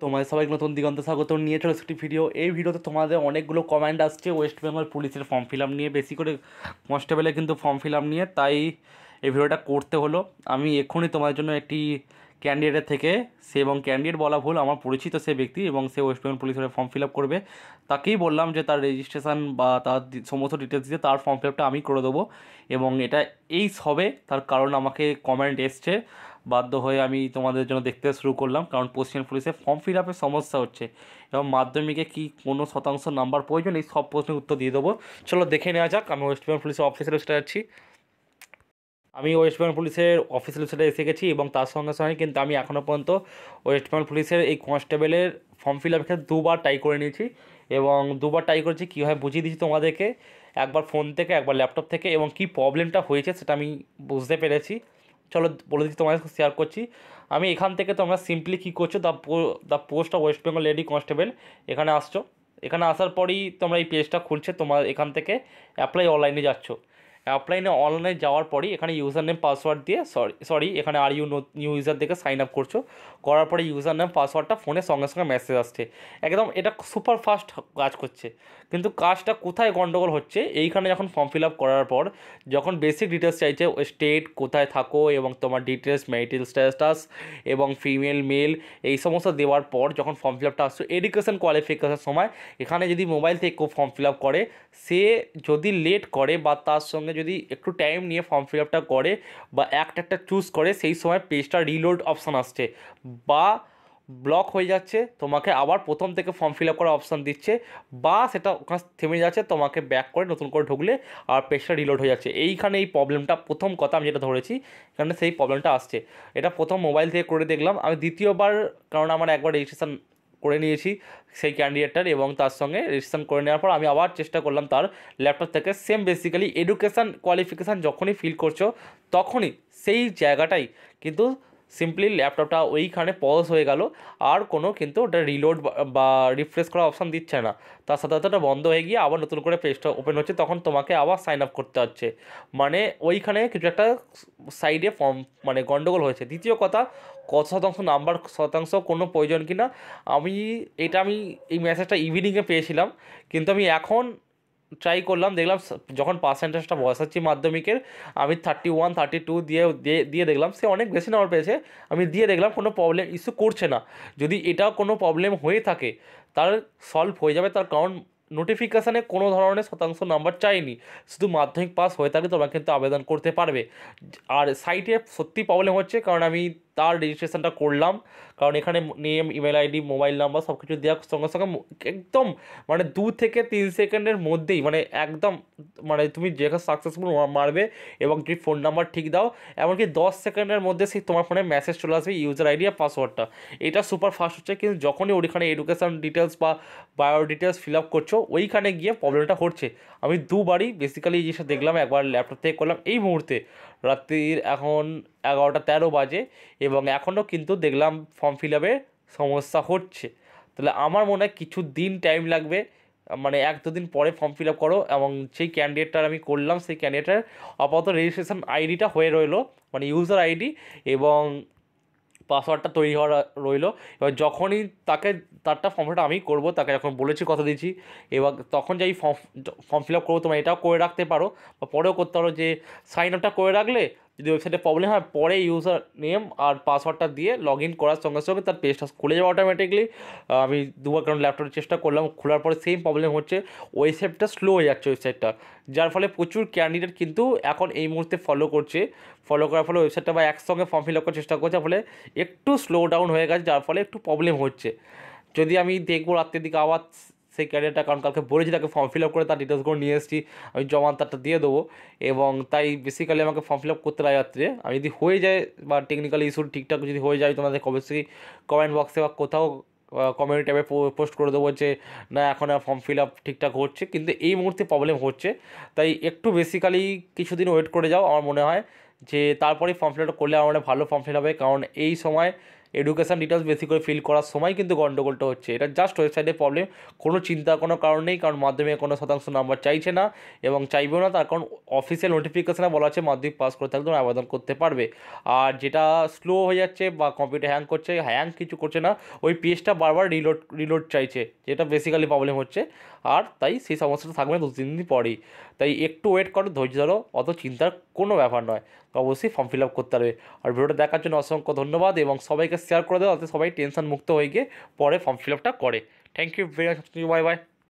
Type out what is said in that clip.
তোমাদের সবাইকে নতুন দিগন্ত স্বাগত নিয়ে চলে একটি ভিডিও। এই ভিডিওতে তোমাদের অনেকগুলো কমেন্ট আসছে ওয়েস্ট বেঙ্গল পুলিশের ফর্ম ফিল আপ নিয়ে, বেশি করে কনস্টেবলের কিন্তু ফর্ম ফিল আপ নিয়ে, তাই এই ভিডিওটা করতে হলো। আমি এক্ষুনি তোমাদের জন্য একটি ক্যান্ডিডেটের থেকে, সে এবং ক্যান্ডিডেট বলা ভুল, আমার পরিচিত সে ব্যক্তি এবং সে ওয়েস্ট বেঙ্গল পুলিশের ফর্ম ফিল আপ করবে, তাকেই বললাম যে তার রেজিস্ট্রেশন বা তার সমস্ত ডিটেলস দিয়ে তার ফর্ম ফিল আপটা আমি করে দেবো। এবং এটা সবে তার কারণ আমাকে কমেন্ট এসছে, বাধ্য হয়ে আমি তোমাদের জন্য দেখতে শুরু করলাম, কারণ পশ্চিমবঙ্গ পুলিশে ফর্ম ফিল আপের সমস্যা হচ্ছে এবং মাধ্যমিকে কি কোনো শতাংশ নাম্বার প্রয়োজন, এই সব প্রশ্নের উত্তর দিয়ে দেবো। চলো দেখে নেওয়া যাক। আমি ওয়েস্ট বেঙ্গল পুলিশের অফিসিয়াল ওয়েবসাইটে যাচ্ছি। আমি ওয়েস্ট বেঙ্গল পুলিশের অফিসিয়াল ওয়েবসাইটে এসে গেছি এবং তার সঙ্গে সঙ্গে কিন্তু আমি এখনও পর্যন্ত ওয়েস্ট বেঙ্গল পুলিশের এই কনস্টেবলের ফর্ম ফিল আপের ক্ষেত্রে দুবার ট্রাই করে নিয়েছি এবং দুবার ট্রাই করেছি। কীভাবে বুঝিয়ে দিচ্ছি তোমাদেরকে, একবার ফোন থেকে একবার ল্যাপটপ থেকে, এবং কী প্রবলেমটা হয়েছে সেটা আমি বুঝতে পেরেছি। চলো বলে দিচ্ছি, তোমাদের সাথে শেয়ার করছি। আমি এখান থেকে তোমরা সিম্পলি কী করছো, the post of West Bengal lady constable, এখানে আসছো। এখানে আসার পরেই তোমরা এই পেজটা খুলছে, তোমার এখান থেকে অ্যাপ্লাই অনলাইনে যাচ্ছ। অনলাইনে যাওয়ার পরই এখানে ইউজার নেম পাসওয়ার্ড দিয়ে সরি এখানে আর ইউ নিউ ইউজার দেখে সাইন আপ করছো। করার পরে ইউজার নেম পাসওয়ার্ডটা ফোনের সঙ্গে সঙ্গে মেসেজ আসছে। একদম এটা সুপার ফাস্ট কাজ করছে, কিন্তু কাজটা কোথায় গন্ডগোল হচ্ছে, এইখানে যখন ফর্ম ফিল আপ করার পর যখন বেসিক ডিটেলস চাইছে, স্টেট কোথায় থাকো এবং তোমার ডিটেলস, ম্যারিটাল স্ট্যাটাস এবং ফিমেল মেল, এই সমস্ত দেওয়ার পর যখন ফর্ম ফিল আপটা আসছে, এডুকেশন কোয়ালিফিকেশনের সময় এখানে যদি মোবাইল থেকে কেউ ফর্ম ফিল আপ করে, সে যদি লেট করে বা তার সঙ্গে যদি একটু টাইম নিয়ে ফর্ম ফিল আপটা করে বা একটা চুজ করে, সেই সময় পেজটা রিলোড অপশান আসছে বা ব্লক হয়ে যাচ্ছে, তোমাকে আবার প্রথম থেকে ফর্ম ফিল আপ করার অপশান দিচ্ছে, বা সেটা ওখানে থেমে যাচ্ছে, তোমাকে ব্যাক করে নতুন করে ঢুকলে আর পেজটা রিলোড হয়ে যাচ্ছে। এইখানে এই প্রবলেমটা, প্রথম কথা আমি যেটা ধরেছি এখানে সেই প্রবলেমটা আসছে। এটা প্রথম মোবাইল থেকে করে দেখলাম আমি, দ্বিতীয়বার, কারণ আমার একবার রেজিস্ট্রেশন করে নিয়েছি সেই ক্যান্ডিডেটটার এবং তার সঙ্গে রেজিস্ট্রেশন করে নেওয়ার পর আমি আবার চেষ্টা করলাম তার ল্যাপটপ থেকে। সেম বেসিক্যালি এডুকেশান কোয়ালিফিকেশান যখনই ফিল করছো তখনই সেই জায়গাটাই কিন্তু সিম্পলি ল্যাপটপটা ওইখানে পজ হয়ে গেল, আর কোনো কিন্তু ওটা রিলোড বা রিফ্রেশ করার অপশান দিচ্ছে না। তার সাথে সাথে ওটা বন্ধ হয়ে গিয়ে আবার নতুন করে পেজটা ওপেন হচ্ছে, তখন তোমাকে আবার সাইন আপ করতে হচ্ছে। মানে ওইখানে কিছু একটা সাইডে ফর্ম মানে গন্ডগোল হয়েছে। দ্বিতীয় কথা, কত শতাংশ নাম্বার শতাংশ কোনো প্রয়োজন কি না, আমি আমি এই মেসেজটা ইভিনিংয়ে পেয়েছিলাম, কিন্তু আমি এখন ট্রাই করলাম, দেখলাম যখন পার্সেন্টেজটা বসাচ্ছি মাধ্যমিকের, আমি 31 32 দিয়ে দেখলাম সে অনেক বেশি নাম্বার পেয়েছে। আমি দিয়ে দেখলাম কোনো প্রবলেম ইস্যু করছে না। যদি এটা কোনো প্রবলেম হয়ে থাকে তার সলভ হয়ে যাবে, তার কারণ নোটিফিকেশানে কোনো ধরনের শতাংশ নাম্বার চাইনি, শুধু মাধ্যমিক পাস হয়ে থাকে তোমরা কিন্তু আবেদন করতে পারবে। আর সাইটে সত্যি প্রবলেম হচ্ছে, কারণ আমি তার রেজিস্ট্রেশনটা করলাম, কারণ এখানে name, email ID, mobile number সব কিছু দেওয়ার সঙ্গে সঙ্গে একদম মানে 2 থেকে 3 সেকেন্ডের মধ্যেই, মানে একদম মানে তুমি যেখানে সাকসেসফুল মারবে এবং যদি ফোন নাম্বার ঠিক দাও, এমনকি 10 সেকেন্ডের মধ্যে সেই তোমার ফোনে মেসেজ চলে আসবে ইউজার আইডি আর পাসওয়ার্ডটা। এটা সুপার ফাস্ট হচ্ছে, কিন্তু যখনই ওইখানে এডুকেশান ডিটেলস বা বায়ো ডিটেলস ফিল আপ করছো, ওইখানে গিয়ে প্রবলেমটা হচ্ছে। আমি দুবারই বেসিক্যালি এই জিনিসটা দেখলাম, একবার ল্যাপটপ থেকে করলাম এই মুহূর্তে, রাত্রির এখন 11টা 13 বাজে এবং এখনও কিন্তু দেখলাম ফর্ম ফিল আপে সমস্যা হচ্ছে। তাহলে আমার মনে হয় কিছু দিন টাইম লাগবে, মানে 1-2 দিন পরে ফর্ম ফিল আপ করো। এবং সেই ক্যান্ডিডেটটার আমি করলাম, সেই ক্যান্ডিডেটের আপাতত রেজিস্ট্রেশন আইডিটা হয়ে রইলো, মানে ইউজার আইডি এবং পাসওয়ার্ডটা তৈরি হওয়া রইলো। এবার যখনই তারটা ফর্মটা আমি করব, তাকে যখন বলেছি কথা দিয়েছি, এবার তখন যেই ফর্ম ফিল আপ করবো, তোমরা এটাও করে রাখতে পারো বা পরেও করতে পারো যে সাইন আপটা করে রাখলে যদি ওয়েবসাইটে প্রবলেম হয়, পরে ইউজার নেম আর পাসওয়ার্ডটা দিয়ে লগ ইন করার সঙ্গে সঙ্গে তার পেজটা খুলে যাবে অটোমেটিকলি। আমি দুবার কারণ ল্যাপটপে চেষ্টা করলাম, খোলার পরে সেম প্রবলেম হচ্ছে, ওয়েবসাইটটা স্লো হয়ে যাচ্ছে ওয়েবসাইটটা, যার ফলে প্রচুর ক্যান্ডিডেট কিন্তু এখন এই মুহূর্তে ফলো করার ফলে ওয়েবসাইটটা বা একসঙ্গে ফর্ম ফিল আপ করার চেষ্টা করছে, ফলে একটু স্লো ডাউন হয়ে গেছে, যার ফলে একটু প্রবলেম হচ্ছে। যদি আমি দেখবো রাত্রের দিকে আবার সেই ক্যারিয়ারটা, কারণ কালকে বলেছি তাকে ফর্ম ফিল আপ করে তার ডিটেলসগুলো নিয়ে এসেছি, আমি জমা তারটা দিয়ে দেবো এবং তাই বেসিক্যালি আমাকে ফর্ম ফিল আপ করতে লাগে রাত্রে। আমি যদি হয়ে যায় বা টেকনিক্যালি ইস্যু ঠিকঠাক যদি হয়ে যায়, তোমাদের অবশ্যই কমেন্ট বক্সে বা কোথাও কমিউনিটি ট্যাবে পোস্ট করে দেবো যে না এখন ফর্ম ফিল আপ ঠিকঠাক হচ্ছে, কিন্তু এই মুহূর্তে প্রবলেম হচ্ছে। তাই একটু বেসিক্যালি কিছুদিন ওয়েট করে যাও, আমার মনে হয় যে তারপরেই ফর্ম ফিল আপটা করলে আমার ভালো ফর্ম ফিল হবে, কারণ এই সময় এডুকেশান ডিটেলস বেশি করে ফিল করার সময় কিন্তু গণ্ডগোলটা হচ্ছে। এটা জাস্ট ওয়েবসাইটের প্রবলেম, কোনো চিন্তার কোনো কারণ নেই, কারণ মাধ্যমিকে কোনো শতাংশ নাম্বার চাইছে না এবং চাইবেও না, তার কারণ অফিসিয়াল নোটিফিকেশানে বলা আছে মাধ্যমিক পাস করে থাকলে আবেদন করতে পারবে। আর যেটা স্লো হয়ে যাচ্ছে বা কম্পিউটার হ্যাং করছে, হ্যাং কিছু করছে না, ওই পেজটা বারবার রিলোড চাইছে, যেটা বেসিক্যালি প্রবলেম হচ্ছে। আর তাই সেই সমস্যাটা থাকবে 2-3 দিন পরেই। তাই একটু ওয়েট করো, ধৈর্য ধরো, অত চিন্তার কোনো ব্যাপার নয়। তো অবশ্যই ফর্ম ফিল আপ করতে পারবে। আর ভিডিওটা দেখার জন্য অসংখ্য ধন্যবাদ এবং সবাইকে শেয়ার করে দাও, যাতে সবাই টেনশন মুক্ত হয়ে গিয়ে পরে ফর্ম ফিল আপটা করে। Thank you very much, bye by.